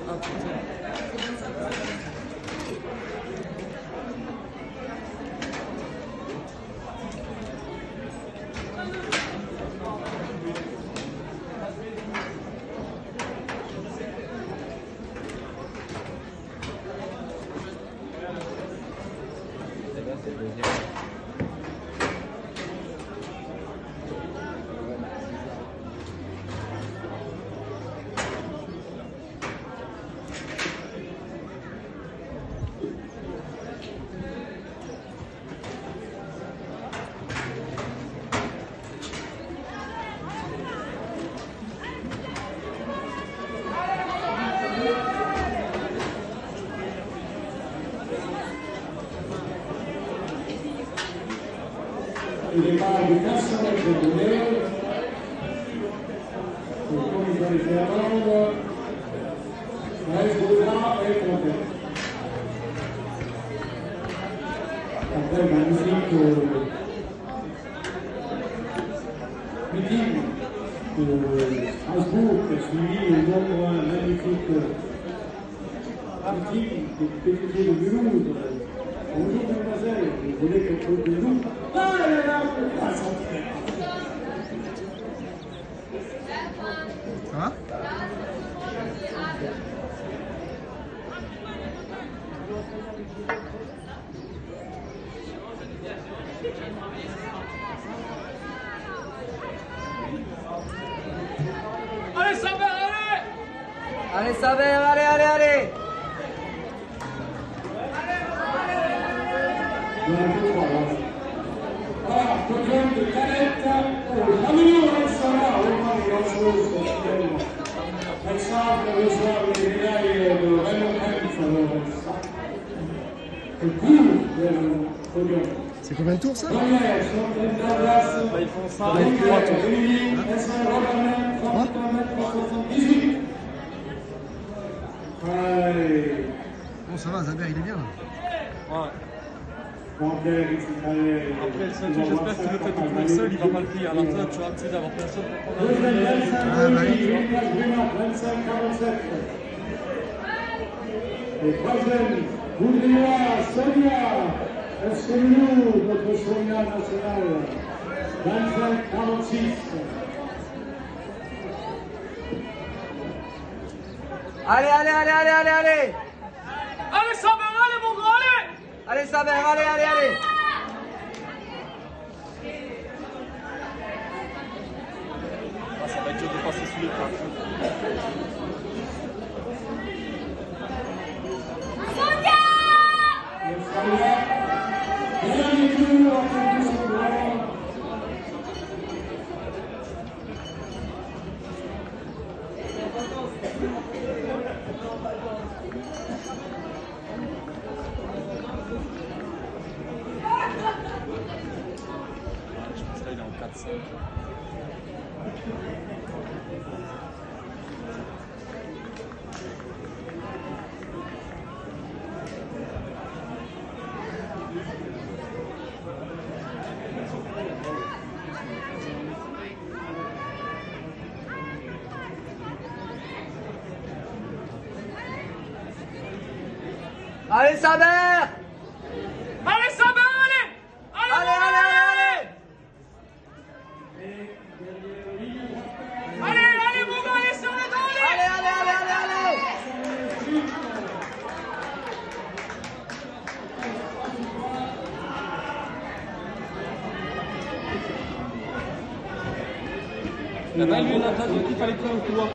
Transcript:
Il départ du 400 mètres de relais. Le commissaire de Fernande. Reste Baudra et Conte. Après le magnifique meeting de Strasbourg, qui a suivi le nombre un magnifique meeting des députés de Mulhouse. Bonjour mademoiselle, vous voulez quelque chose de nous? Ah là là, pas sans faire. Ça va? Allez Saber, allez! Allez Saber, allez, allez, allez! Voilà, podium de Canette. La meilleure sera vraiment grand-chose parce qu'elle savent recevoir les médailles de Raymond Kempf. Le cours du podium. C'est combien de tours ça? Première, Chantal Douglas. Ils font ça. Émilie, S1 33 mètres 78. Ouais. Bon, ça va, Zaber, il est bien là. Ouais. Après, Après, ça, j'espère qu'il le fait tout seul, il va pas le payer. À la fin, tu vas essayer d'avoir personne pour prendre deuxième, 25 bah oui. 25 47. Et troisième, Boudria, Sonia, SMU, notre Sonia nationale, 25 46. Allez, allez, allez, allez, allez, allez! Allez Saber, allez mon grand, allez! Allez Saber, allez, allez, allez! Ah, ça va être dur de passer sous les bras. Dernier tour, en fin de seconde. Je pense qu'il est en 4-5. Allez Saber! Allez Saber, allez! Allez, allez, allez, allez! Allez, allez mon gars, allez sur les dents, allez! Allez, allez, allez, allez, allez! Lui, il a dit qu'il fallait faire un couloir.